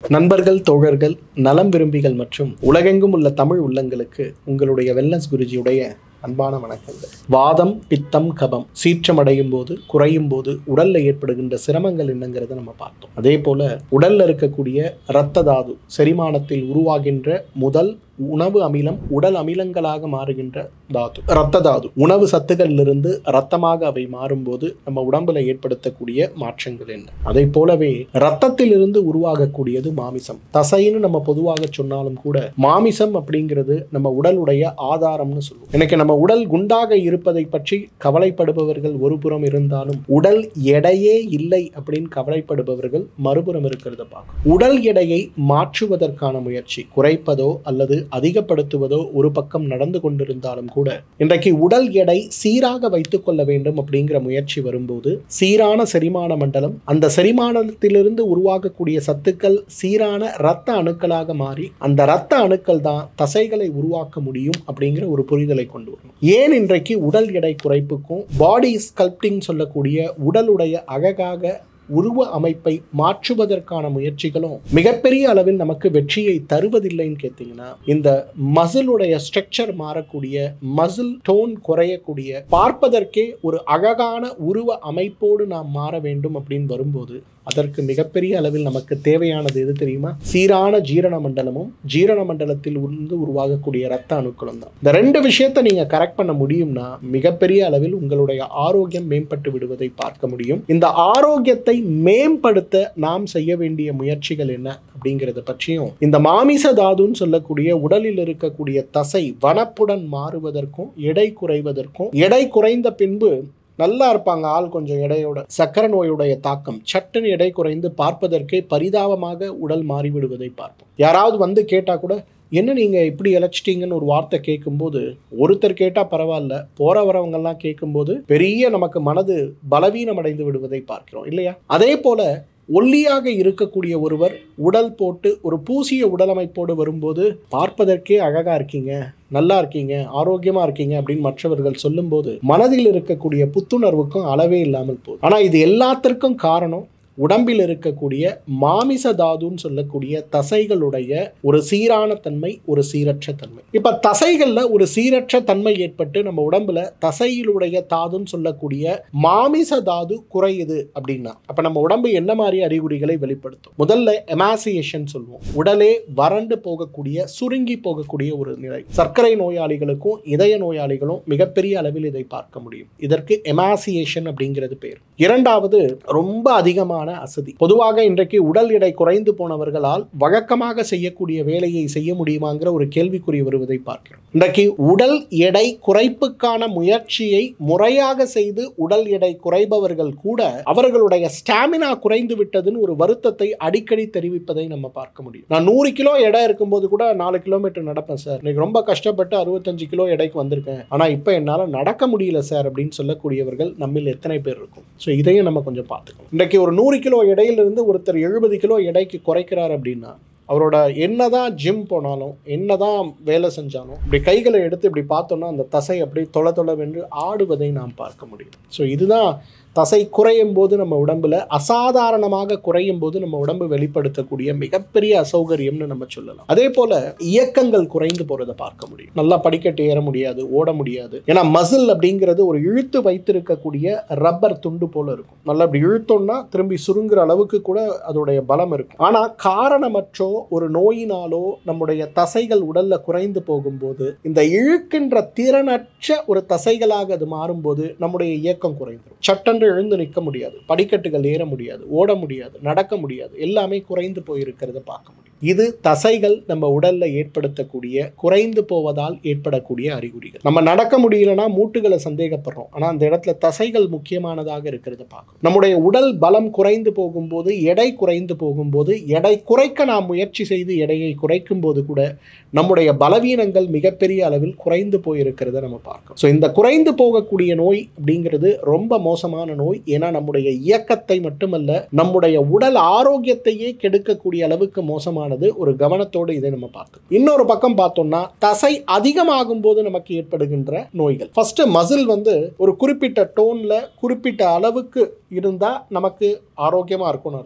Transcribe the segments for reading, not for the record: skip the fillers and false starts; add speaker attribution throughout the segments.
Speaker 1: நண்பர்கள், தோழர்கள், நலம் விரும்பிகள் மற்றும் உலகெங்கும் உள்ள தமிழ் உள்ளங்களுக்கு உங்களுடைய வெல்னஸ் குருஜியுடைய அன்பான வணக்கங்கள். வாதம், பித்தம், கபம் சீற்றமடையும் போது, குறையும் போது உடல்ல ஏற்படுகின்ற சிரமங்கள் என்னங்கிறத நம்ம பார்த்தோம். அதே போல உடல்ல இருக்கக்கூடிய இரத்த தாது செரிமானத்தில் உருவாகின்ற முதல் உணவு அமிலம் உடல் அமிலங்களாக மாறுகின்ற தாது இரத்த தாது. உணவு சத்துக்களிலிருந்து இரத்தமாக அவை மாறும்போது நம்ம உடம்புல ஏற்படுத்தக்கூடிய மாற்றங்கள் என்ன? அதை போலவே இரத்தத்திலிருந்து உருவாகக்கூடியது மாமிசம். தசைன்னு நம்ம பொதுவாக சொன்னாலும் கூட மாமிசம் அப்படிங்கிறது நம்ம உடலுடைய ஆதாரம்னு சொல்லுவோம். எனக்கு நம்ம உடல் குண்டாக இருப்பதை பற்றி கவலைப்படுபவர்கள் ஒரு புறம் இருந்தாலும், உடல் எடையே இல்லை அப்படின்னு கவலைப்படுபவர்கள் மறுபுறம் இருக்கிறத பார்க்கும். உடல் எடையை மாற்றுவதற்கான முயற்சி, குறைப்பதோ அல்லது அதிகப்படுத்துவதோ ஒரு பக்கம் நடந்து கொண்டிருந்தாலும் கூட, இன்றைக்கு உடல் எடை சீராக வைத்துக் கொள்ள வேண்டும் அப்படிங்கிற முயற்சி வரும்போது, சீரான செரிமான மண்டலம், அந்த செரிமானத்திலிருந்து உருவாகக்கூடிய சத்துக்கள் சீரான இரத்த அணுக்களாக மாறி அந்த இரத்த அணுக்கள் தான் தசைகளை உருவாக்க முடியும் அப்படிங்கிற ஒரு புரிதலை கொண்டு வரணும். ஏன் இன்றைக்கு உடல் எடை குறைப்புக்கும் பாடி ஸ்கல்ப்டிங் சொல்லக்கூடிய உடலுடைய அழகாக உருவ அமைப்பை மாற்றுவதற்கான முயற்சிகளும் மிகப்பெரிய அளவில் நமக்கு வெற்றியை தருவதில்லைன்னு கேட்டீங்கன்னா, இந்த மசிலுடைய ஸ்ட்ரக்சர் மாறக்கூடிய, மசில் டோன் குறையக்கூடிய, பார்ப்பதற்கே ஒரு அழகான உருவ அமைப்போடு நாம் மாற வேண்டும் அப்படின்னு வரும்போது அதற்கு மிகப்பெரிய அளவில் நமக்கு தேவையானது எது தெரியுமா? சீரான ஜீரண மண்டலமும் ஜீரண மண்டலத்தில் உருவாகக்கூடிய இரத்த அணுக்களும் தான். இந்த ரெண்டு விஷயத்தை நீங்க கரெக்ட் பண்ண முடியும்னா மிகப்பெரிய அளவில் உங்களுடைய ஆரோக்கியம் மேம்பட்டு விடுவதை பார்க்க முடியும். இந்த ஆரோக்கியத்தை மேம்படுத்த நாம் செய்ய வேண்டிய முயற்சிகள் என்ன அப்படிங்கிறத பற்றியும், இந்த மாமிச தாதுன்னு சொல்லக்கூடிய உடலில் இருக்கக்கூடிய தசை வனப்புடன் மாறுவதற்கும், எடை குறைவதற்கும், எடை குறைந்த பின்பு நல்லா இருப்பாங்க ஆள் கொஞ்சம் எடையோட, சக்கரை நோயுடைய தாக்கம் சட்டுன்னு எடை குறைந்து பார்ப்பதற்கே பரிதாபமாக உடல் மாறிவிடுவதை பார்ப்போம். யாராவது வந்து கேட்டா கூட, என்ன நீங்க இப்படி இழைச்சிட்டீங்கன்னு ஒரு வார்த்தை கேட்கும்போது, ஒருத்தர் கேட்டா பரவாயில்ல, போற வரவங்கெல்லாம் கேட்கும்போது பெரிய நமக்கு மனது பலவீனம் அடைந்து விடுவதை பார்க்கிறோம் இல்லையா? அதே போல ஒல்லியாக இருக்கக்கூடிய ஒருவர் உடல் போட்டு ஒரு பூசிய உடலமைப்போடு வரும்போது பார்ப்பதற்கே அழகா இருக்கீங்க, நல்லா இருக்கீங்க, ஆரோக்கியமா இருக்கீங்க அப்படின்னு மற்றவர்கள் சொல்லும்போது மனதில் இருக்கக்கூடிய புத்துணர்வுக்கும் அளவே இல்லாமல் போகுது. ஆனா இது எல்லாத்திற்கும் காரணம் உடம்பில் இருக்கக்கூடிய மாமிச தாதுன்னு சொல்லக்கூடிய தசைகளுடைய ஒரு சீரான தன்மை, ஒரு சீரற்ற தன்மை. இப்ப தசைகள்ல ஒரு சீரற்ற தன்மை ஏற்பட்டு நம்ம உடம்புல தசையிலுடைய தாதுன்னு சொல்லக்கூடிய மாமிச தாது குறையுது அப்படின்னா அப்ப நம்ம உடம்பு என்ன மாதிரி அறிகுறிகளை வெளிப்படுத்தும்? முதல்ல எமாசியேஷன் சொல்லுவோம். உடலே வறண்டு போகக்கூடிய, சுருங்கி போகக்கூடிய ஒரு நிலை. சர்க்கரை நோயாளிகளுக்கும் இதய நோயாளிகளும் மிகப்பெரிய அளவில் இதை பார்க்க முடியும். இதற்கு எமாசியேஷன் அப்படிங்கிறது பேர். இரண்டாவது, ரொம்ப அதிகமான அசதி. பொதுவாக இன்றைக்கு உடல் எடை குறைந்து போனவர்களால் வழக்கமாக செய்யக்கூடிய வேலையை செய்ய முடியுமாங்கிற ஒரு கேள்விக்குறி வருவதை பார்க்கிறோம். இன்றைக்கு உடல் எடை குறைப்புக்கான முயற்சியை முறையாக செய்து உடல் எடை குறைபவர்கள் கூட அவர்களுடைய ஸ்டாமினா குறைந்து விட்டதுன்னு ஒரு வருத்தத்தை அடிக்கடி தெரிவிப்பதை நம்ம பார்க்க முடியும். நான் 100 கிலோ எடை இருக்கும்போது கூட 4 கிலோமீட்டர் நடப்பேன் சார், இன்னைக்கு ரொம்ப கஷ்டப்பட்டு 65 கிலோ எடைக்கு வந்திருக்கேன், ஆனா இப்ப என்னால நடக்க முடியல சார் அப்படின்னு சொல்லக்கூடியவர்கள் நம்மில் எத்தனை பேர் இருக்கும்? ஸோ இதையும் நம்ம கொஞ்சம் பார்த்துக்கணும். இன்றைக்கு ஒரு 100 கிலோ எடையிலிருந்து ஒருத்தர் 70 கிலோ எடைக்கு குறைக்கிறார் அப்படின்னா, அவரோட என்னதான் ஜிம் போனாலும், என்னதான் வேலை செஞ்சாலும், இப்படி கைகளை எடுத்து இப்படி பார்த்தோம்னா அந்த தசை அப்படி தொலை தொலைவென்று ஆடுவதை நாம் பார்க்க முடியும். ஸோ இதுதான் தசை குறையும் போது நம்ம உடம்புல, அசாதாரணமாக குறையும் போது நம்ம உடம்பு வெளிப்படுத்தக்கூடிய மிகப்பெரிய அசௌகரியம்னு நம்ம சொல்லலாம். அதே போல இயக்கங்கள் குறைந்து போறதை பார்க்க முடியும். நல்லா படிக்கட்டு ஏற முடியாது, ஓட முடியாது. ஏன்னா மசில் அப்படிங்கிறது ஒரு இழுத்து வைத்திருக்கக்கூடிய ரப்பர் துண்டு போல இருக்கும். நல்லா இப்படி இழுத்தோம்னா திரும்பி சுருங்குற அளவுக்கு கூட அதோடைய பலம் இருக்கும். ஆனா காரணமற்றோ ஒரு நோயினாலோ நம்முடைய தசைகள் உடல்ல குறைந்து போகும்போது, இந்த இழுக்கின்ற திறனற்ற ஒரு தசைகளாக அது மாறும்போது நம்முடைய இயக்கம் குறைந்துடும். சட்டென்று எழுந்து நிற்க முடியாது, படிக்கட்டுகள் ஏற முடியாது, ஓட முடியாது, நடக்க முடியாது, எல்லாமே குறைந்து போயிருக்கிறத பார்க்க முடியும். இது தசைகள் நம்ம உடல்ல ஏற்படுத்தக்கூடிய குறைந்து போவதால் ஏற்படக்கூடிய அறிகுறிகள். நம்ம நடக்க முடியலன்னா மூட்டுகளை சந்தேகப்படுறோம், ஆனா அந்த இடத்துல தசைகள் முக்கியமானதாக இருக்கிறத பார்க்கணும். நம்முடைய உடல் பலம் குறைந்து போகும்போது, எடை குறைந்து போகும்போது, எடை குறைக்க நாம் முயற்சி செய்து எடையை குறைக்கும் போது கூட நம்முடைய பலவீனங்கள் மிகப்பெரிய அளவில் குறைந்து போயிருக்கிறத நம்ம பார்க்கணும். ஸோ இந்த குறைந்து போகக்கூடிய நோய் அப்படிங்கிறது ரொம்ப மோசமான நோய். ஏன்னா நம்முடைய இயக்கத்தை மட்டுமல்ல, நம்முடைய உடல் ஆரோக்கியத்தையே கெடுக்கக்கூடிய அளவுக்கு மோசமானது. ஒரு கவனத்தோடு இதை நம்ம பார்க்கணும். இன்னொரு பக்கம் பார்த்தோம்னா, தசை அதிகமாகும் போது நமக்கு ஏற்படுகின்ற நோய்கள். ஃபர்ஸ்ட் மசில் ஒரு குறிப்பிட்ட டோன்ல குறிப்பிட்ட அளவுக்கு இருந்தா நமக்கு ஆரோக்கியமா இருக்கும்னு அர்த்தம்.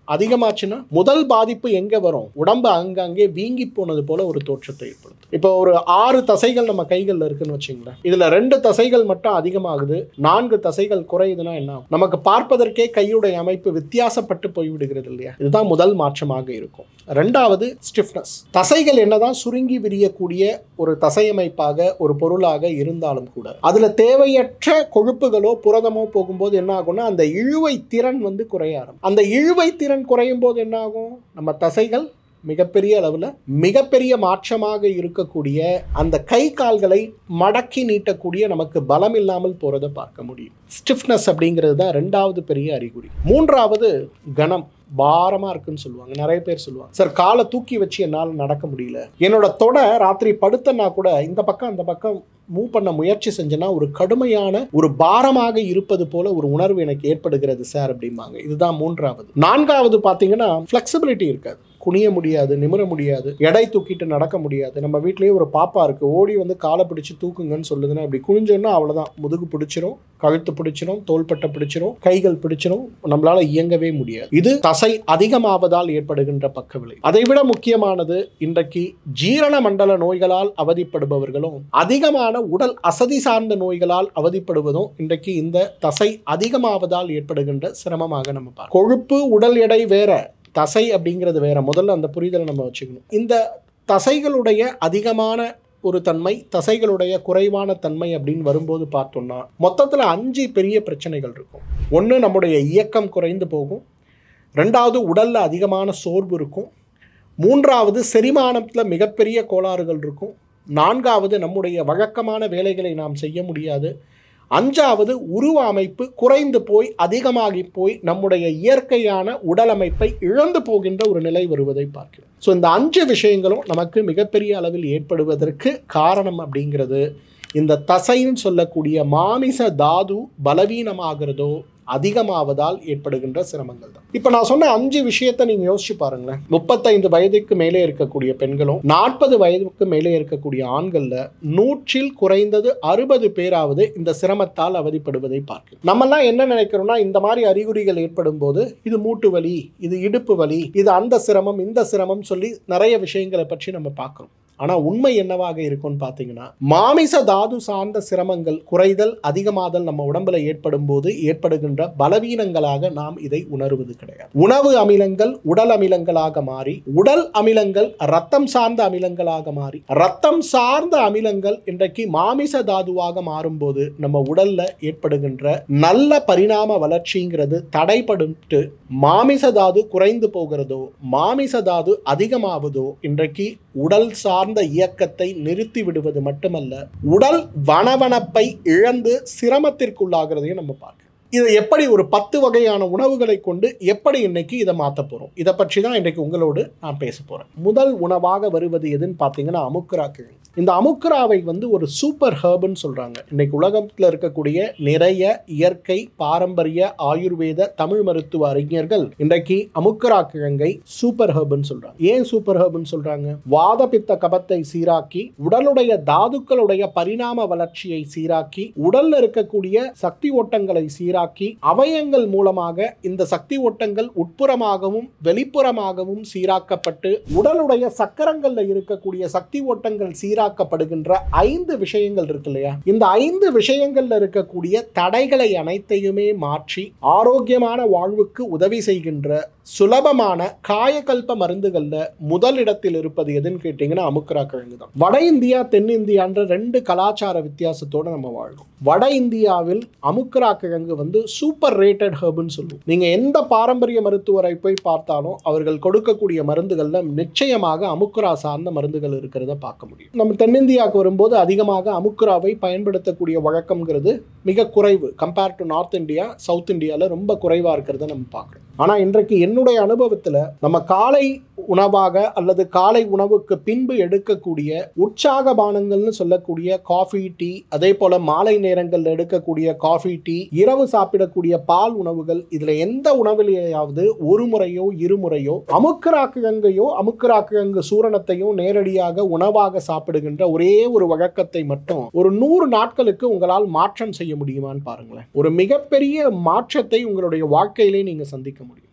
Speaker 1: அதிகமாச்சுன்னா முதல் பாதிப்பு எங்க வரும்? உடம்பு அங்கங்கே வீங்கி போனது போல ஒரு தோற்றத்தை ஏற்படுத்தும். இப்போ ஒரு 6 தசைகள் நம்ம கைகள்ல இருக்குன்னு வச்சுங்களேன். இதுல 2 தசைகள் மட்டும் அதிகமாகுது, 4 தசைகள் குறையுதுன்னா என்ன ஆகும்? நமக்கு பார்ப்பதற்கே கையுடைய அமைப்பு வித்தியாசப்பட்டு போய்விடுகிறது இல்லையா? இதுதான் முதல் மாற்றமாக இருக்கும். ரெண்டாவது ஸ்டிஃப்னஸ். தசைகள் என்னதான் சுருங்கி விரியக்கூடிய ஒரு தசையமைப்பாக ஒரு பொருளாக இருந்தாலும் கூட அதுல தேவையற்ற கொழுப்புகளோ புரதமோ போகும்போது என்ன ஆகும்னா அந்த இழுவை திறன் குறைய ஆரம்பிக்கும். அந்த இழுவை திறன் குறையும் போது என்ன ஆகும்? நம்ம தசைகள் மிகப்பெரிய அளவில் மிகப்பெரிய மாற்றமாக இருக்கக்கூடிய அந்த கை கால்களை மடக்கி நீட்டக்கூடிய நமக்கு பலம் இல்லாமல் போறதை பார்க்க முடியும். ஸ்டிஃப்னஸ் அப்படிங்கிறது தான் 2வது பெரிய அறிகுறி. 3வது கணம். பாரமா இருக்குன்னு சொல்லுவாங்க. நிறைய பேர் சொல்லுவாங்க, சார் காலை தூக்கி வச்சு என்னால் நடக்க முடியல, என்னோட தொடை ராத்திரி படுத்தனா கூட இந்த பக்கம் அந்த பக்கம் மூவ் பண்ண முயற்சி செஞ்சேன்னா ஒரு கடுமையான ஒரு பாரமாக இருப்பது போல ஒரு உணர்வு எனக்கு ஏற்படுகிறது சார் அப்படிம்பாங்க. இதுதான் 3வது. 4வது பார்த்தீங்கன்னா ஃப்ளெக்சிபிலிட்டி இருக்காது. குனிய முடியாது, நிமிர முடியாது, எடை தூக்கிட்டு நடக்க முடியாது. நம்ம வீட்லயே ஒரு பாப்பா இருக்கு, ஓடி காலை பிடிச்சு தூக்குங்கன்னு சொல்லுதுன்னா இப்படி குனிஞ்சோன்னா அவ்வளவுதான், முதுகு பிடிச்சிரும், கழுத்து பிடிச்சிரும், தோள்பட்டை பிடிச்சிரும், கைகள் பிடிச்சிரும், நம்மளால இயங்கவே முடியாது. இது தசை அதிகமாவதால் ஏற்படுகின்ற பக்க விளைவு. அதைவிட முக்கியமானது, இன்றைக்கு ஜீரண மண்டல நோய்களால் அவதிப்படுபவர்களும் அதிகமான உடல் அசதி சார்ந்த நோய்களால் அவதிப்படுவதும் இன்றைக்கு இந்த தசை அதிகமாவதால் ஏற்படுகின்ற சிரமமாக நம்ம பார்க்கிறோம். கொழுப்பு உடல் எடை வேற, தசை அப்படிங்கிறது வேற. முதல்ல அந்த புரிதலை நம்ம வச்சுக்கணும். இந்த தசைகளுடைய அதிகமான ஒரு தன்மை, தசைகளுடைய குறைவான தன்மை அப்படின்னு வரும்போது பார்த்தோம்னா மொத்தத்தில் 5 பெரிய பிரச்சனைகள் இருக்கும். 1, நம்முடைய இயக்கம் குறைந்து போகும். 2வது, உடல்ல அதிகமான சோர்வு இருக்கும். 3வது, செரிமானத்தில் மிகப்பெரிய கோளாறுகள் இருக்கும். 4வது, நம்முடைய வழக்கமான வேலைகளை நாம் செய்ய முடியாது. 5வது, உருவ அமைப்பு குறைந்து போய் அதிகமாகி போய் நம்முடைய இயற்கையான உடல் அமைப்பை இழந்து போகின்ற ஒரு நிலை வருவதை பார்க்கிறோம். ஸோ இந்த 5 விஷயங்களும் நமக்கு மிகப்பெரிய அளவில் ஏற்படுவதற்கு காரணம் அப்படிங்கிறது இந்த தசைன்னு சொல்லக்கூடிய மாமிச தாது பலவீனமாகிறதோ அதிகமாவதால் ஏற்படுகின்ற சிரமங்கள் தான். இப்போ நான் சொன்ன 5 விஷயத்தை நீங்க யோசிச்சு பாருங்களேன். 35 வயதுக்கு மேலே இருக்கக்கூடிய பெண்களும் 40 வயதுக்கு மேலே இருக்கக்கூடிய ஆண்கள்ல 100ல் குறைந்தது 60 பேராவது இந்த சிரமத்தால் அவதிப்படுவதை பார்க்கிறோம். நம்மெல்லாம் என்ன நினைக்கிறோம்னா, இந்த மாதிரி அறிகுறிகள் ஏற்படும் போது இது மூட்டு வலி, இது இடுப்பு வலி, இது அந்த சிரமம் இந்த சிரமம் சொல்லி நிறைய விஷயங்களை பற்றி நம்ம பார்க்கிறோம். ஆனால் உண்மை என்னவாக இருக்கும்னு பார்த்தீங்கன்னா, மாமிச தாது சார்ந்த சிரமங்கள் குறைதல் அதிகமாதல் நம்ம உடம்புல ஏற்படும் போது ஏற்படுகின்ற பலவீனங்களாக நாம் இதை உணர்வது கிடையாது. உணவு அமிலங்கள் உடல் அமிலங்களாக மாறி, உடல் அமிலங்கள் ரத்தம் சார்ந்த அமிலங்களாக மாறி, ரத்தம் சார்ந்த அமிலங்கள் இன்றைக்கு மாமிச தாதுவாக மாறும்போது நம்ம உடல்ல ஏற்படுகின்ற நல்ல பரிணாம வளர்ச்சிங்கிறது தடைபட்டு மாமிச தாது குறைந்து போகிறதோ மாமிச தாது அதிகமாவதோ இன்றைக்கு உடல் சார்ந்த இயக்கத்தை நிறுத்தி விடுவது மட்டுமல்ல, உடல் வனவனப்பை இழந்து சிரமத்திற்குள்ளாகிறதையும் நம்ம பார்க்கிறோம். இதை எப்படி ஒரு 10 வகையான உணவுகளை கொண்டு எப்படி இன்னைக்கு இதை மாற்ற போறோம், இதை பற்றி தான் இன்றைக்கு உங்களோடு நான் பேச போறேன். முதல் உணவாக வருவது எதுன்னு பார்த்தீங்கன்னா அமுக்குரா கிழங்கு. இந்த அமுக்குராவை ஒரு சூப்பர் ஹெர்ப்னு சொல்றாங்க. இன்னைக்கு உலகத்தில் இருக்கக்கூடிய நிறைய இயற்கை பாரம்பரிய ஆயுர்வேத தமிழ் மருத்துவ அறிஞர்கள் இன்றைக்கு அமுக்குரா கிழங்கை சூப்பர் ஹெர்ப்னு சொல்றாங்க. ஏன் சூப்பர் ஹெர்ப்னு சொல்றாங்க? வாத பித்த கபத்தை சீராக்கி, உடலுடைய தாதுக்களுடைய பரிணாம வளர்ச்சியை சீராக்கி, உடல்ல இருக்கக்கூடிய சக்தி ஓட்டங்களை சீராக்கி, அவயங்கள் மூலமாக இந்த சக்தி ஓட்டங்கள் உட்புறமாகவும் வெளிப்புறமாகவும் சீராக்கப்பட்டு உடலுடைய சக்கரங்கள்ல இருக்கக்கூடிய சக்தி ஓட்டங்கள் சீராக்கப்படுகின்ற 5 விஷயங்கள் இருக்கு இல்லையா? இந்த 5 விஷயங்கள்ல இருக்கக்கூடிய தடைகளை அனைத்தையுமே மாற்றி ஆரோக்கியமான வாழ்வுக்கு உதவி செய்கின்ற சுலபமான காயகல்ப மருந்துகள்ல முதலிடத்தில் இருப்பது எதுன்னு கேட்டீங்கன்னா அமுக்குரா கிழங்கு தான். வட இந்தியா தென்னிந்தியான்ற 2 கலாச்சார வித்தியாசத்தோட நம்ம வாழ்றோம். வட இந்தியாவில் அமுக்குரா கிழங்கு சூப்பர் ரேட்டட் ஹெர்ப்னு சொல்லுவோம். நீங்க எந்த பாரம்பரிய மருத்துவரை போய் பார்த்தாலும் அவர்கள் கொடுக்கக்கூடிய மருந்துகள்ல நிச்சயமாக அமுக்குரா சார்ந்த மருந்துகள் இருக்கிறத பார்க்க முடியும். நம்ம தென்னிந்தியாவுக்கு வரும்போது அதிகமாக அமுக்குராவை பயன்படுத்தக்கூடிய வழக்கம்ங்கிறது மிக குறைவு. Compare to north India, south இந்தியாவில் ரொம்ப குறைவா இருக்கிறத நம்ம பார்க்குறோம். ஆனால் இன்றைக்கு என்னுடைய அனுபவத்தில் நம்ம காலை உணவாக அல்லது காலை உணவுக்கு பின்பு எடுக்கக்கூடிய உற்சாக பானங்கள்னு சொல்லக்கூடிய காஃபி டீ, அதே போல மாலை நேரங்களில் எடுக்கக்கூடிய காஃபி டீ, இரவு சாப்பிடக்கூடிய பால் உணவுகள், இதுல எந்த உணவிலேயாவது ஒரு முறையோ இருமுறையோ அமுக்குரா கிழங்கையோ அமுக்குரா கிழங்கு சூரணத்தையும் நேரடியாக உணவாக சாப்பிடுகின்ற ஒரே ஒரு வழக்கத்தை மட்டும் ஒரு 100 நாட்களுக்கு உங்களால் மாற்றம் செய்ய முடியுமான்னு பாருங்களேன். ஒரு மிகப்பெரிய மாற்றத்தை உங்களுடைய வாழ்க்கையிலே நீங்க சந்திக்க முடியும்.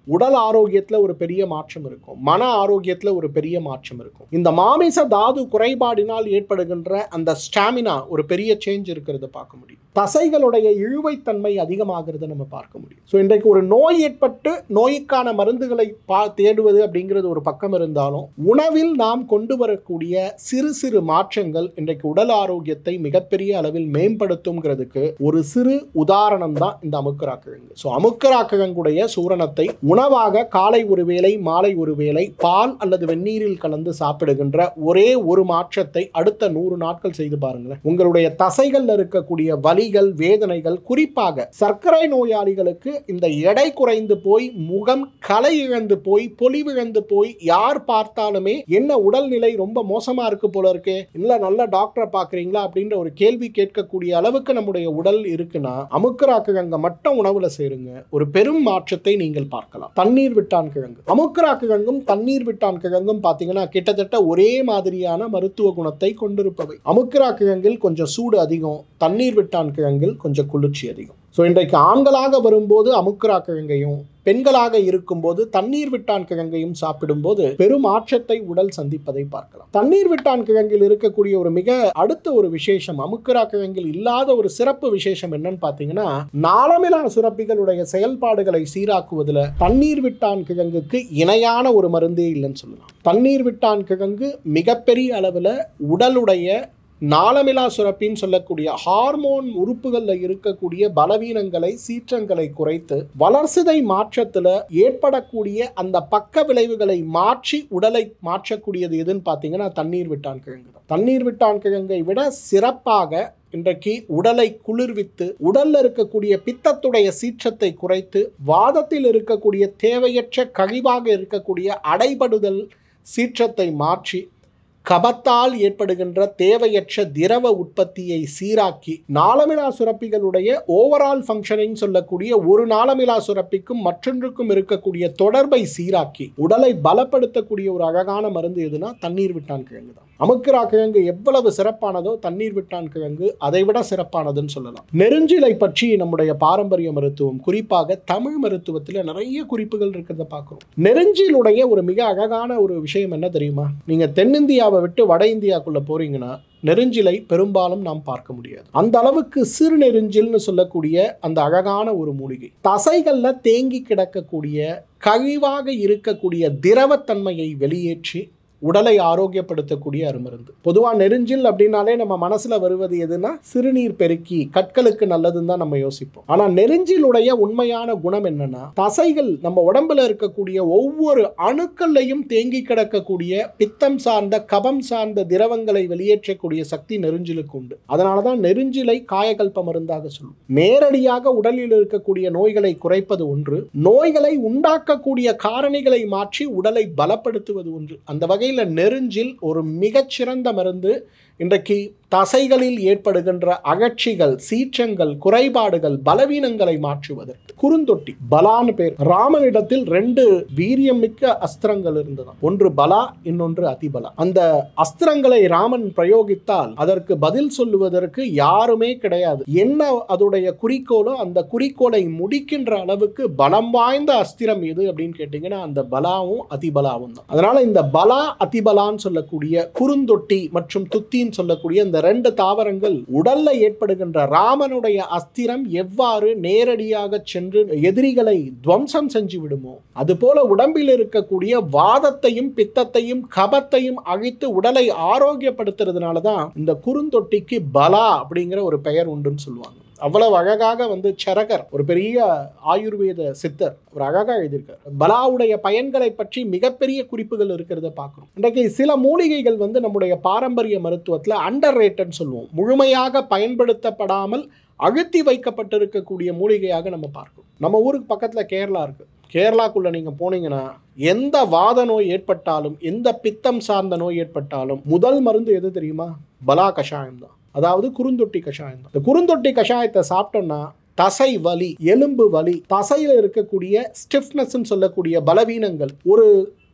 Speaker 1: உடல் ஆரோக்கியத்துல ஒரு பெரிய மாற்றம் இருக்கும், மன ஆரோக்கியத்துல ஒரு பெரிய மாற்றம் இருக்கும். இந்த மாமிச தாது குறைபாடினால் ஏற்படுகின்ற அந்த ஸ்டாமினா ஒரு பெரிய சேஞ்ச் இருக்கிறத பார்க்க முடியும். தசைகளுடைய இழுவைத்தன்மை அதிகமாகிறத நம்ம பார்க்க முடியும். ஸோ இன்றைக்கு ஒரு நோய் ஏற்பட்டு நோய்க்கான மருந்துகளை தேடுவது அப்படிங்கிறது ஒரு பக்கம் இருந்தாலும், உணவில் நாம் கொண்டு வரக்கூடிய சிறு சிறு மாற்றங்கள் இன்றைக்கு உடல் ஆரோக்கியத்தை மிகப்பெரிய அளவில் மேம்படுத்தும்ங்கிறதுக்கு ஒரு சிறு உதாரணம் தான் இந்த அமுக்கரா கிழங்கு. ஸோ அமுக்கரா கிழங்குடைய சூரணத்தை உணவாக காலை ஒரு வேளை மாலை ஒரு வேளை பால் அல்லது வெந்நீரில் கலந்து சாப்பிடுகின்ற ஒரே ஒரு மாற்றத்தை அடுத்த 100 நாட்கள் செய்து பாருங்களேன். உங்களுடைய தசைகள் இருக்கக்கூடிய வலிகள் வேதனைகள், குறிப்பாக சர்க்கரை நோயாளிகளுக்கு இந்த எடை குறைந்து போய் முகம் களை இழந்து போய் பொலிவிழந்து போய் யார் பார்த்தாலுமே என்ன உடல்நிலை ரொம்ப மோசமா இருக்கு போல இருக்கு, இல்ல நல்ல டாக்டரை பாக்குறீங்களா அப்படின்ற ஒரு கேள்வி கேட்கக்கூடிய அளவுக்கு நம்முடைய உடல் இருக்குன்னா அமுக்கரா கிழங்க மட்டும் உணவுல சேருங்க, ஒரு பெரும் மாற்றத்தை நீங்கள் பார்க்கலாம். தண்ணீர் விட்டான் கிழங்கு, அமுக்கரா கிழங்கும் தண்ணீர் விட்டான் கிழங்கும் பாத்தீங்கன்னா கிட்டத்தட்ட ஒரே மாதிரியான மருத்துவ குணத்தை கொண்டிருப்பவை. அமுக்கரா கிழங்கில் கொஞ்சம் சூடு அதிகம், தண்ணீர் விட்டான் கிழங்கில் கொஞ்சம் குளிர்ச்சி அதிகம். ஸோ இன்றைக்கு ஆண்களாக வரும்போது அமுக்கரா கிழங்கையும், பெண்களாக இருக்கும்போது தண்ணீர் விட்டான் கிழங்கையும் சாப்பிடும்போது பெரும் மாற்றத்தை உடல் சந்திப்பதை பார்க்கலாம். தண்ணீர் விட்டான் கிழங்கில் இருக்கக்கூடிய ஒரு மிக அடுத்த ஒரு விசேஷம், அமுக்கரா கிழங்கில் இல்லாத ஒரு சிறப்பு விசேஷம் என்னன்னு பார்த்தீங்கன்னா, நாளமிலா சுரப்பிகளுடைய செயல்பாடுகளை சீராக்குவதில் தண்ணீர் விட்டான் கிழங்குக்கு இணையான ஒரு மருந்தே இல்லைன்னு சொல்லலாம். தண்ணீர் விட்டான் கிழங்கு மிகப்பெரிய அளவில் உடலுடைய நாளமிலா சுரப்பின்னு சொல்லக்கூடிய ஹார்மோன் உறுப்புகளில் இருக்கக்கூடிய பலவீனங்களை சீற்றங்களை குறைத்து வளர்சிதை மாற்றத்தில் ஏற்படக்கூடிய அந்த பக்க விளைவுகளை மாற்றி உடலை மாற்றக்கூடியது எதுன்னு பார்த்தீங்கன்னா தண்ணீர் விட்டான் கிழங்கு தான். தண்ணீர் விட்டான் கிழங்கை விட சிறப்பாக இன்றைக்கு உடலை குளிர்வித்து உடல்ல இருக்கக்கூடிய பித்தத்துடைய சீற்றத்தை குறைத்து வாதத்தில் இருக்கக்கூடிய தேவையற்ற கழிவாக இருக்கக்கூடிய அடைபடுதல் சீற்றத்தை மாற்றி கபத்தால் ஏற்படுகின்ற தேவையற்ற திரவ உற்பத்தியை சீராக்கி நாளமிலா சுரப்பிகளுடைய ஓவரால் ஃபங்க்ஷனிங் சொல்லக்கூடிய ஒரு நாளமிலா சுரப்பிக்கும் மற்றொன்றுக்கும் இருக்கக்கூடிய தொடர்பை சீராக்கி உடலை பலப்படுத்தக்கூடிய ஒரு அழகான மருந்து எதுனா தண்ணீர் விட்டான் கிழங்கு தான். அமுக்கரா கிழங்கு எவ்வளவு சிறப்பானதோ தண்ணீர் விட்டான் கிழங்கு அதைவிட சிறப்பானதுன்னு சொல்லலாம். நெருஞ்சிலை பற்றி நம்முடைய பாரம்பரிய மருத்துவம், குறிப்பாக தமிழ் மருத்துவத்தில் நிறைய குறிப்புகள் இருக்கிறத பார்க்கிறோம். நெருஞ்சிலுடைய ஒரு மிக அழகான ஒரு விஷயம் என்ன தெரியுமா? நீங்க தென்னிந்தியாவை விட்டு வட இந்தியாக்குள்ள போறீங்கன்னா நெருஞ்சிலை பெரும்பாலும் நாம் பார்க்க முடியாது. அந்த அளவுக்கு சிறு நெருஞ்சில்னு சொல்லக்கூடிய அந்த அழகான ஒரு மூலிகை தசைகள்ல தேங்கி கிடக்கக்கூடிய கழிவாக இருக்கக்கூடிய திரவத்தன்மையை வெளியேற்றி உடலை ஆரோக்கியப்படுத்தக்கூடிய அருமருந்து. பொதுவா நெருஞ்சில் அப்படின்னாலே நம்ம மனசுல வருவது எதுனா சிறுநீர் பெருக்கி கற்களுக்கு நல்லதுன்னு தான் நம்ம யோசிப்போம். ஆனா நெருஞ்சிலுடைய உண்மையான குணம் என்னன்னா, தசைகள் நம்ம உடம்புல இருக்கக்கூடிய ஒவ்வொரு அணுக்கள்லையும் தேங்கி கிடக்கக்கூடிய பித்தம் சார்ந்த கபம் சார்ந்த திரவங்களை வெளியேற்றக்கூடிய சக்தி நெருஞ்சிலுக்கு உண்டு. அதனாலதான் நெருஞ்சிலை காயகல்ப மருந்தாக சொல்லும். நேரடியாக உடலில் இருக்கக்கூடிய நோய்களை குறைப்பது ஒன்று, நோய்களை உண்டாக்கக்கூடிய காரணிகளை மாற்றி உடலை பலப்படுத்துவது ஒன்று. அந்த வகையில் நெருஞ்சில் ஒரு மிகச்சிறந்த மருந்து. இன்றைக்கு தசைகளில் ஏற்படுகின்ற அகற்சிகள் சீற்றங்கள் குறைபாடுகள் பலவீனங்களை மாற்றுவதற்கு குறுந்தொட்டி பலான்னு பேர். ராமனிடத்தில் 2 வீரியம் மிக்க அஸ்திரங்கள் இருந்ததாம். ஒன்று பலா, இன்னொன்று அதிபலா. அந்த அஸ்திரங்களை ராமன் பிரயோகித்தால் அதற்கு பதில் சொல்லுவதற்கு யாருமே கிடையாது. என்ன அதோடைய குறிக்கோளோ அந்த குறிக்கோளை முடிக்கின்ற அளவுக்கு பலம் வாய்ந்த அஸ்திரம் எது அப்படின்னு கேட்டீங்கன்னா அந்த பலாவும் அதிபலாவும் தான். அதனால இந்த பலா அதிபலான்னு சொல்லக்கூடிய குறுந்தொட்டி மற்றும் துத்தின்னு சொல்லக்கூடிய இந்த 2 தாவரங்கள் உடல்ல ஏற்படுகின்ற ராமனுடைய அஸ்திரம் எவ்வாறு நேரடியாக சென்று எதிரிகளை துவம்சம் செஞ்சு விடுமோ அதுபோல உடம்பில் இருக்கக்கூடிய வாதத்தையும் பித்தத்தையும் கபத்தையும் அழித்து உடலை ஆரோக்கியப்படுத்துறதுனால தான் இந்த குறுந்தொட்டிக்கு பலா அப்படிங்கிற ஒரு பெயர் உண்டுன்னு சொல்லுவாங்க. அவ்வளவு அழகாக சரகர் ஒரு பெரிய ஆயுர்வேத சித்தர் ஒரு அழகாக எழுதியிருக்கார். பலாவுடைய பயன்களை பற்றி மிகப்பெரிய குறிப்புகள் இருக்கிறத பார்க்கிறோம். இன்றைக்கு சில மூலிகைகள் நம்முடைய பாரம்பரிய மருத்துவத்தில் அண்டர் ரேட்டட்னு சொல்லுவோம். முழுமையாக பயன்படுத்தப்படாமல் அழுத்தி வைக்கப்பட்டிருக்கக்கூடிய மூலிகையாக நம்ம பார்க்கிறோம். நம்ம ஊருக்கு பக்கத்தில் கேரளா இருக்கு. கேரளாக்குள்ள நீங்க போனீங்கன்னா எந்த வாத நோய் ஏற்பட்டாலும் எந்த பித்தம் சார்ந்த நோய் ஏற்பட்டாலும் முதல் மருந்து எது தெரியுமா? பலா கஷாயம் தான். அதாவது குறுந்தொட்டி கஷாயம் தான். இந்த குறுந்தொட்டி கஷாயத்தை சாப்பிட்டோம்னா தசை வலி எலும்பு வலி தசையில் இருக்கக்கூடிய ஸ்டிஃப்னஸ் சொல்லக்கூடிய பலவீனங்கள் ஒரு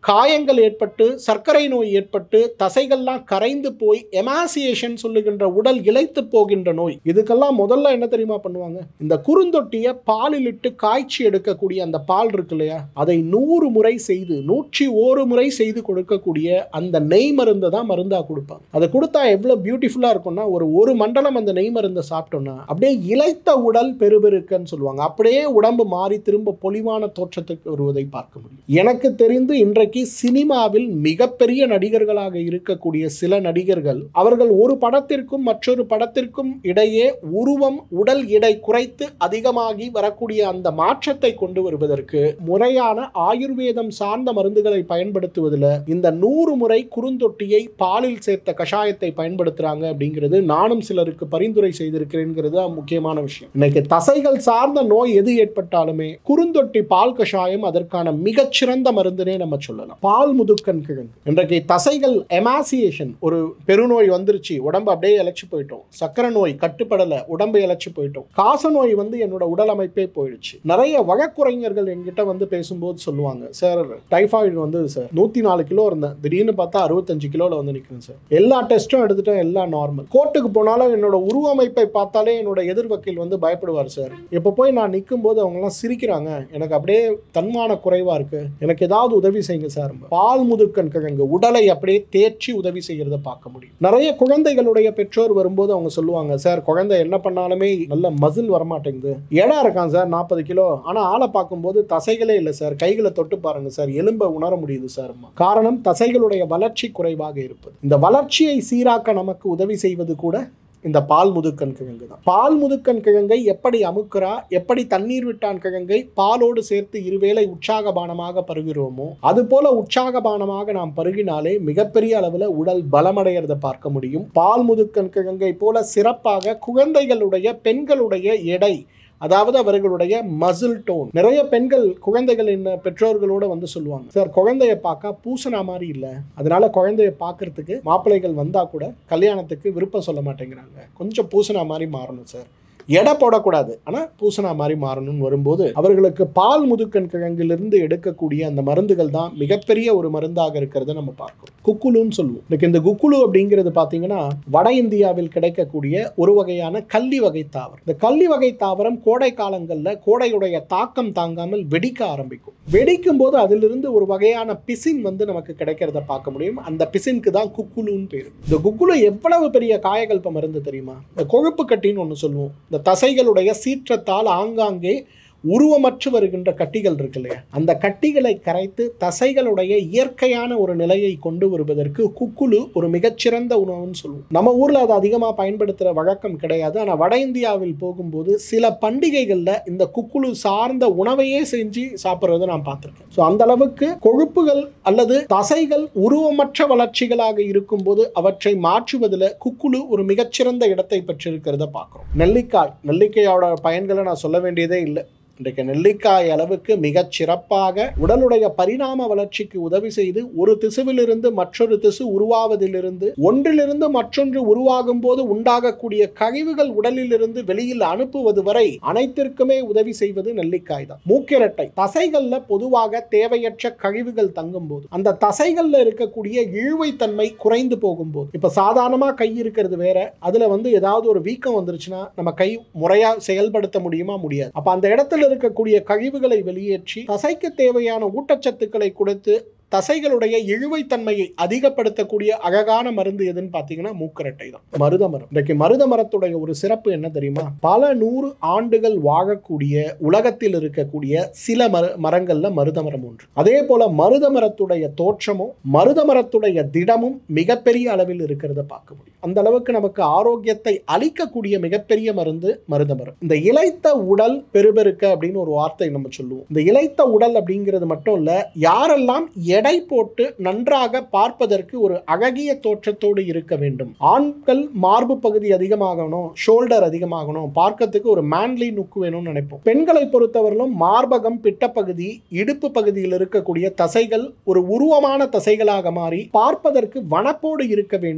Speaker 1: காயங்கள் ஏற்பட்டு சர்க்கரை நோய் ஏற்பட்டு தசைகள்லாம் கரைந்து போய் எமாசியேஷன் சொல்லுகின்ற உடல் இளைத்து போகின்ற நோய். இதுக்கெல்லாம் முதல்ல என்ன தெரியுமா பண்ணுவாங்க? இந்த குறுந்தொட்டியை பாலில் இட்டு காய்ச்சி எடுக்கக்கூடிய அந்த பால் இருக்கு இல்லையா, அதை 100 முறை செய்து 101 முறை செய்து கொடுக்கக்கூடிய அந்த நெய் மருந்தை தான் மருந்தா கொடுப்பாங்க. அதை கொடுத்தா எவ்வளவு பியூட்டிஃபுல்லா இருக்கும்னா, ஒரு மண்டலம் அந்த நெய் மருந்தை சாப்பிட்டோம்னா அப்படியே இளைத்த உடல் பெருபெருக்கன்னு சொல்லுவாங்க. அப்படியே உடம்பு மாறி திரும்ப பொலிவான தோற்றத்துக்கு வருவதை பார்க்க முடியும். எனக்கு தெரிந்து இன்றைக்கு சினிமாவில் மிகப்பெரிய நடிகர்களாக இருக்கக்கூடிய சில நடிகர்கள் அவர்கள் ஒரு படத்திற்கும் மற்றொரு படத்திற்கும் இடையே உருவம் உடல் எடை குறைத்து அதிகமாகி வரக்கூடிய அந்த மாற்றத்தை கொண்டு வருவதற்கு முறையான ஆயுர்வேதம் சார்ந்த மருந்துகளை பயன்படுத்துவதில் இந்த 100 முறை குறுந்தொட்டியை பாலில் சேர்த்த கஷாயத்தை பயன்படுத்துறாங்க அப்படிங்கிறது நானும் சிலருக்கு பரிந்துரை செய்திருக்கிறேங்கிறது முக்கியமான விஷயம். இன்னைக்கு தசைகள் சார்ந்த நோய் எது ஏற்பட்டாலுமே குறுந்தொட்டி பால் கஷாயம் அதற்கான மிகச்சிறந்த மருந்துனே நம்ம சொல்லலாம். பால் முதுக்கன் கிழங்கு. இன்றைக்கு தசைகள் எமாசியேஷன், ஒரு பெருநோய் வந்துருச்சு, உடம்பு அப்படியே இழைச்சு போயிட்டோம். சக்கரை நோய் கட்டுப்படல, உடம்பு இழைச்சு போயிட்டோம். காச நோய் வந்து என்னோட உடல் அமைப்பே போயிடுச்சு. நிறைய வழக்குரைஞர்கள் என்கிட்ட வந்து பேசும்போது சொல்லுவாங்க, சார் டைஃபாய்டு வந்து சார் 104 கிலோ இருந்தேன், திடீர்னு பார்த்தா 65 கிலோல வந்து நிற்கிறேன் சார், எல்லா டெஸ்ட்டும் எடுத்துட்டேன், எல்லாம் நார்மல். கோர்ட்டுக்கு போனாலும் என்னோட உருவமைப்பை பார்த்தாலே என்னோட எதிர்வக்கீல் வந்து பயப்படுவார் சார். இப்போ போய் நான் நிற்கும் போது அவங்க எல்லாம் சிரிக்கிறாங்க, எனக்கு அப்படியே தன்மான குறைவா இருக்கு, எனக்கு ஏதாவது உதவி செய்யுங்க சார். பால் முதுக்கன் கிழங்கு உடலை அப்படியே தேய்ச்சி உதவி செய்யறத பார்க்க முடியும். நிறைய குழந்தைகளுடைய பெற்றோர் வரும்போது அவங்க சொல்லுவாங்க, சார் குழந்தை என்ன பண்ணாலுமே நல்ல மசில் வரமாட்டேங்குது, எடா இருக்கான் சார் 40 கிலோ, ஆனா ஆளை பார்க்கும்போது தசைகளே இல்லை சார், கைகளை தொட்டு பாருங்க சார், எலும்பை உணர முடியுது சார். காரணம் தசைகளுடைய வளர்ச்சி குறைவாக இருப்பது. இந்த வளர்ச்சியை சீராக்க நமக்கு உதவி செய்வது கூட இந்த பால் முதுக்கன் கிழங்கு தான். பால் முதுக்கன் கிழங்கை எப்படி அமுக்குறா, எப்படி தண்ணீர் விட்டான் கிழங்கை பாலோடு சேர்த்து இருவேளை உற்சாகபானமாக பருகிறோமோ அதுபோல உற்சாகபானமாக நாம் பருகினாலே மிகப்பெரிய அளவில் உடல் பலமடைகிறத பார்க்க முடியும். பால் முதுக்கன் கிழங்கை போல சிறப்பாக குழந்தைகளுடைய பெண்களுடைய எடை, அதாவது அவர்களுடைய மசில் டோன். நிறைய பெண்கள் குழந்தைகளின் பெற்றோர்களோட வந்து சொல்லுவாங்க, சார் குழந்தைய பார்க்க பூசணா மாதிரி இல்லை, அதனால குழந்தைய பார்க்கறதுக்கு மாப்பிள்ளைகள் வந்தா கூட கல்யாணத்துக்கு விருப்பம் சொல்ல மாட்டேங்கிறாங்க, கொஞ்சம் பூசணா மாதிரி மாறணும் சார், எடை போடக்கூடாது ஆனால் பூசணா மாதிரி மாறணும்னு வரும்போது அவர்களுக்கு பால் முதுக்கன் கிழங்கிலிருந்து எடுக்கக்கூடிய அந்த மருந்துகள் தான் மிகப்பெரிய ஒரு மருந்தாக இருக்கிறத நம்ம பார்க்கிறோம். குக்குலுன்னு சொல்லுவோம். இன்னைக்கு இந்த குக்குலு அப்படிங்கிறது பார்த்தீங்கன்னா வட இந்தியாவில் கிடைக்கக்கூடிய ஒரு வகையான கள்ளி வகை தாவரம். இந்த கள்ளி வகை தாவரம் கோடை காலங்களில் கோடையுடைய தாக்கம் தாங்காமல் வெடிக்க ஆரம்பிக்கும். வெடிக்கும் போது அதிலிருந்து ஒரு வகையான பிசின் வந்து நமக்கு கிடைக்கிறத பார்க்க முடியும். அந்த பிசினுக்கு தான் குக்குலுன்னு பேர். இந்த குக்குலு எவ்வளவு பெரிய காயகல்ப மருந்து தெரியுமா? இந்த கொழுப்பு கட்டின்னு ஒன்று சொல்லுவோம். இந்த தசைகளுடைய சீற்றத்தால் ஆங்காங்கே உருவமற்று வருகின்ற கட்டிகள் இருக்கு இல்லையா, அந்த கட்டிகளை கரைத்து தசைகளுடைய இயற்கையான ஒரு நிலையை கொண்டு வருவதற்கு குக்குலு ஒரு மிகச்சிறந்த உணவுன்னு சொல்லுவோம். நம்ம ஊர்ல அதை அதிகமாக பயன்படுத்துகிற வழக்கம் கிடையாது. ஆனால் வட இந்தியாவில் போகும்போது சில பண்டிகைகளில் இந்த குக்குலு சார்ந்த உணவையே செஞ்சு சாப்பிட்றதை நான் பார்த்துருக்கேன். ஸோ அந்த அளவுக்கு கொழுப்புகள் அல்லது தசைகள் உருவமற்ற வளர்ச்சிகளாக இருக்கும்போது அவற்றை மாற்றுவதில் குக்குலு ஒரு மிகச்சிறந்த இடத்தை பெற்றிருக்கிறத பார்க்குறோம். நெல்லிக்காயோட பயன்களை நான் சொல்ல வேண்டியதே இல்லை. இன்றைக்கு நெல்லிக்காய் அளவுக்கு மிகச் சிறப்பாக உடலுடைய பரிணாம வளர்ச்சிக்கு உதவி செய்து ஒரு திசுவிலிருந்து மற்றொரு திசு உருவாவதிலிருந்து ஒன்றிலிருந்து மற்றொன்று உருவாகும் போது உண்டாகக்கூடிய கழிவுகள் உடலிலிருந்து வெளியில் அனுப்புவது வரை அனைத்திற்குமே உதவி செய்வது நெல்லிக்காய் தான். மூக்கிரட்டை தசைகள்ல பொதுவாக தேவையற்ற கழிவுகள் தங்கும் போது அந்த தசைகள்ல இருக்கக்கூடிய இழுவைத்தன்மை குறைந்து போகும்போது, இப்ப சாதாரணமா கை இருக்கிறது வேற, அதுல வந்து ஏதாவது ஒரு வீக்கம் வந்துருச்சுன்னா நம்ம கை முறையா செயல்படுத்த முடியுமா? முடியாது. அப்ப அந்த இடத்துல இருக்கக்கூடிய கழிவுகளை வெளியேற்றி தசைக்கு தேவையான ஊட்டச்சத்துக்களை கொடுத்து தசைகளுடைய இழுவைத்தன்மையை அதிகப்படுத்தக்கூடிய அழகான மருந்து எதுன்னு பார்த்தீங்கன்னா மூக்கரட்டை தான், மருதமரம். இன்றைக்கு மருதமரத்துடைய ஒரு சிறப்பு என்ன தெரியுமா? பல 100 ஆண்டுகள் வாழக்கூடிய உலகத்தில் இருக்கக்கூடிய சில மரங்கள்ல மருதமரம் ஒன்று. அதே போல மருதமரத்துடைய தோற்றமும் மருதமரத்துடைய திடமும் மிகப்பெரிய அளவில் இருக்கிறத பார்க்க முடியும். அந்த அளவுக்கு நமக்கு ஆரோக்கியத்தை அளிக்கக்கூடிய மிகப்பெரிய மருந்து மருதமரம். இந்த இளைத்த உடல் பெருபெருக்க அப்படின்னு ஒரு வார்த்தை நம்ம சொல்லுவோம். இந்த இளைத்த உடல் அப்படிங்கிறது மட்டும் இல்ல, யாரெல்லாம் எடை போட்டு நன்றாக பார்ப்பதற்கு ஒரு அழகிய தோற்றத்தோடு இருக்க வேண்டும். ஆண்கள் மார்பு பகுதி அதிகமாகணும், ஷோல்டர் அதிகமாகணும், பார்க்கறதுக்கு ஒரு மேன்லி லுக் வேணும்னு நினைப்போம். பெண்களை பொறுத்தவரையிலும் மார்பகம், பிட்டப்பகுதி, இடுப்பு பகுதியில் இருக்கக்கூடிய தசைகள் ஒரு உருவமான தசைகளாக மாறி பார்ப்பதற்கு வனப்போடு இருக்க வேண்டும்.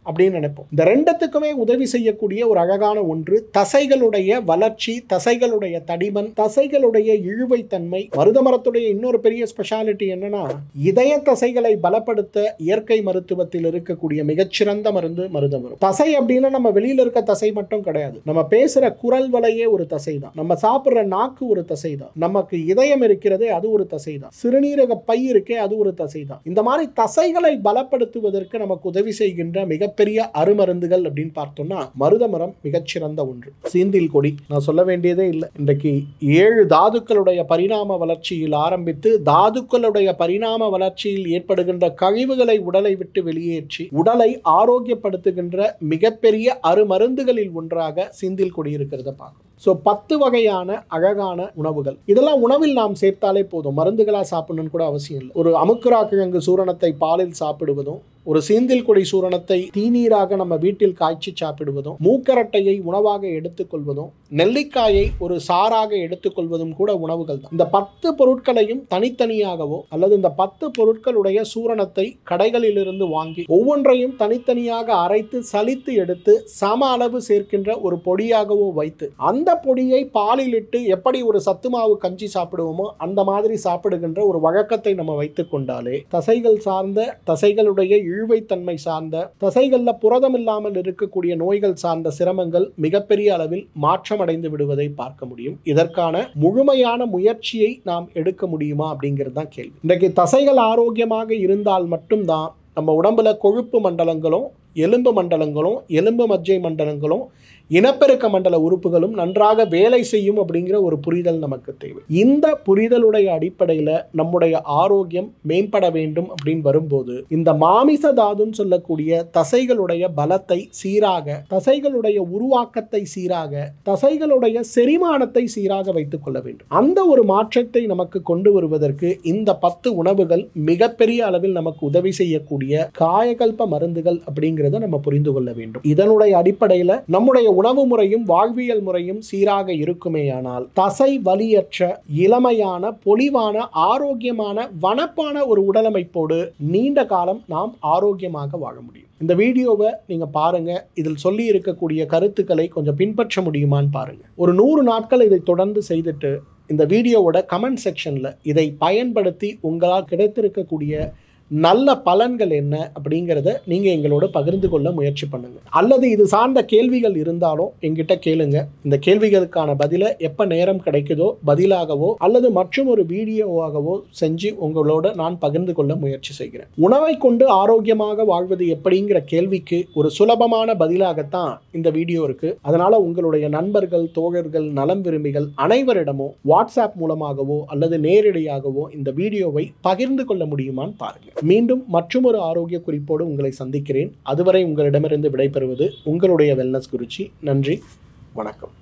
Speaker 1: அப்படின்னு நினைப்போம். இந்த ரெண்டுத்துக்குமே உதவி செய்யக்கூடிய ஒரு அழகான ஒன்று தசைகளுடைய வளர்ச்சி, தசைகளுடைய தடிமன், தசைகளுடைய இழுவைத்தன்மை. மருத மரத்துடைய இன்னொரு பெரிய ஸ்பெஷாலிட்டி என்னன்னா, இதய தசைகளை பலப்படுத்த இயற்கை மருத்துவத்தில் இருக்கக்கூடிய மிகச்சிறந்த மருந்து மருத மரம். தசை அப்படின்னா நம்ம வெளியில இருக்க தசை மட்டும் கிடையாது. நம்ம பேசுற குரல் வலையே ஒரு தசை தான். நம்ம சாப்பிடுற நாக்கு ஒரு தசை தான். நமக்கு இதயம் இருக்கிறதே அது ஒரு தசை தான். சிறுநீரக பை இருக்கே அது ஒரு தசை தான். இந்த மாதிரி தசைகளை பலப்படுத்துவதற்கு நமக்கு உதவி செய்கின்ற மிகப்பெரிய அருமருந்துகள் அப்படின்னு பார்த்தோம்னா மருத மரம் மிகச்சிறந்த ஒன்று. சீந்தில் கொடி நான் சொல்ல வேண்டியதே இல்லை. இன்றைக்கு 7 தாதுக்களுடைய பரிணாம வளர்ச்சியில் ஆரம்பித்து தாதுக்களுடைய பரிணாம வளர்ச்சியில் ஏற்படுகின்ற கழிவுகளை உடலை விட்டு வெளியேற்றி உடலை ஆரோக்கியப்படுத்துகின்ற மிகப்பெரிய அருமருந்துகளில் ஒன்றாக சீந்தில் கொடி இருக்கிறத பார்க்கணும். 10 வகையான அழகான உணவுகள். இதெல்லாம் உணவில் நாம் சேர்த்தாலே போதும். மருந்துகளா சாப்பிடணும்னு கூட அவசியம் இல்லை. ஒரு அமுக்குரா கிழங்கு சூரணத்தை பாலில் சாப்பிடுவதும், ஒரு சீந்தில் கொடி சூரணத்தை தீநீராக நம்ம வீட்டில் காய்ச்சி சாப்பிடுவதும், மூக்கரட்டையை உணவாக எடுத்துக்கொள்வதும், நெல்லிக்காயை ஒரு சாராக எடுத்துக்கொள்வதும் கூட உணவுகள் தான். இந்த 10 பொருட்களையும் தனித்தனியாகவோ அல்லது இந்த 10 பொருட்களுடைய சூரணத்தை கடைகளிலிருந்து வாங்கி ஒவ்வொன்றையும் தனித்தனியாக அரைத்து சலித்து எடுத்து சம அளவு சேர்க்கின்ற ஒரு பொடியாகவோ வைத்து அந்த பொடியை பாலில் இட்டு எப்படி ஒரு சத்துமாவு கஞ்சி சாப்பிடுவோமோ அந்த மாதிரி சாப்பிடுகின்ற ஒரு வழக்கத்தை நம்ம வைத்துக் கொண்டாலே தசைகள் சார்ந்த, தசைகளுடைய இழுவைத்தன்மை சார்ந்த, தசைகள்ல புரதம் இல்லாமல் இருக்கக்கூடிய நோய்கள் சார்ந்த சிரமங்கள் மிகப்பெரிய அளவில் மாற்றமடைந்து விடுவதை பார்க்க முடியும். இதற்கான முழுமையான முயற்சியை நாம் எடுக்க முடியுமா அப்படிங்கிறது தான் கேள்வி. இன்றைக்கு தசைகள் ஆரோக்கியமாக இருந்தால் மட்டும்தான் நம்ம உடம்புல கொழுப்பு மண்டலங்களும், எலும்பு மண்டலங்களும், எலும்பு மஜ்ஜை மண்டலங்களும், இனப்பெருக்க மண்டல உறுப்புகளும் நன்றாக வேலை செய்யும் அப்படிங்கிற ஒரு புரிதல் நமக்கு தேவை. இந்த புரிதலுடைய அடிப்படையில் நம்முடைய ஆரோக்கியம் மேம்பட வேண்டும் அப்படின்னு வரும்போது இந்த மாமிச தாதுன்னு சொல்லக்கூடிய தசைகளுடைய பலத்தை சீராக, தசைகளுடைய உருவாக்கத்தை சீராக, தசைகளுடைய செரிமானத்தை சீராக வைத்துக் கொள்ள வேண்டும். அந்த ஒரு மாற்றத்தை நமக்கு கொண்டு வருவதற்கு இந்த 10 உணவுகள் மிகப்பெரிய அளவில் நமக்கு உதவி செய்யக்கூடிய காயகல்ப மருந்துகள் அப்படிங்கிறத நம்ம புரிந்து கொள்ள வேண்டும். இதனுடைய அடிப்படையில் நம்முடைய உணவு முறையும் வாழ்வியல் முறையும் சீராக இருக்குமேயானால் தசை வலியற்ற, இளமையான, பொலிவான, ஆரோக்கியமான, வனப்பான ஒரு உடலமைப்போடு நீண்ட காலம் நாம் ஆரோக்கியமாக வாழ முடியும். இந்த வீடியோவை நீங்க பாருங்க. இதில் சொல்லி இருக்கக்கூடிய கருத்துக்களை கொஞ்சம் பின்பற்ற முடியுமான்னு பாருங்க. ஒரு 100 நாட்கள் இதை தொடர்ந்து செய்துட்டு இந்த வீடியோவோட கமெண்ட் செக்ஷன்ல இதை பயன்படுத்தி உங்களால் கிடைத்திருக்கக்கூடிய நல்ல பலன்கள் என்ன அப்படிங்கிறத நீங்க எங்களோட பகிர்ந்து கொள்ள முயற்சி பண்ணுங்க. அல்லது இது சார்ந்த கேள்விகள் இருந்தாலும் எங்கிட்ட கேளுங்க. இந்த கேள்விகளுக்கான பதிலை எப்ப நேரம் கிடைக்குதோ பதிலாகவோ அல்லது மற்றும் ஒரு வீடியோவாகவோ செஞ்சு உங்களோட நான் பகிர்ந்து கொள்ள முயற்சி செய்கிறேன். உணவை கொண்டு ஆரோக்கியமாக வாழ்வது எப்படிங்கிற கேள்விக்கு ஒரு சுலபமான பதிலாகத்தான் இந்த வீடியோ இருக்கு. அதனால உங்களுடைய நண்பர்கள், தோழர்கள், நலம் விரும்பிகள் அனைவரிடமும் வாட்ஸ்அப் மூலமாகவோ அல்லது நேரடியாகவோ இந்த வீடியோவை பகிர்ந்து கொள்ள முடியுமான்னு பாருங்க. மீண்டும் மற்றொரு ஆரோக்கிய குறிப்போடு உங்களை சந்திக்கிறேன். அதுவரை உங்களிடமிருந்து விடைபெறுவது உங்களுடைய வெல்னஸ் குருஜி. நன்றி, வணக்கம்.